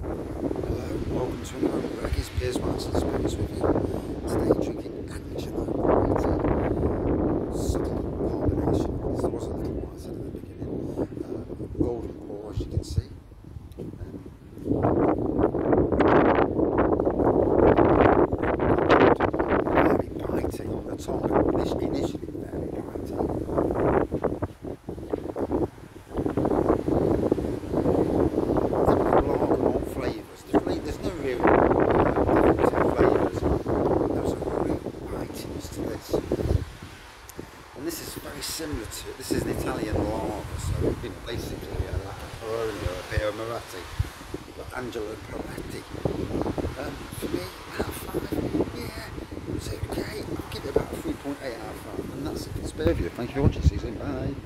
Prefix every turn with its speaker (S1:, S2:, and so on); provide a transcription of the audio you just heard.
S1: Hello, welcome to another Raggy's Beers, Wines and Spirits review. Today drinking Angelo Moretti. Subtle carbonation. There was a little one I said at the beginning. Golden pour, as you can see. Very biting on the tongue. Initially very biting. There's no real difference in flavours. There's a real bitiness to this. And this is very similar to, this is an Italian lager, so basically like a Peroni or a Piero Moretti. You've got Angelo Moretti. For me, out of 5, yeah, it was okay. I'll give it about a 3.8 out of 5. And that's it for this review. Thank you for watching. See you soon. Bye.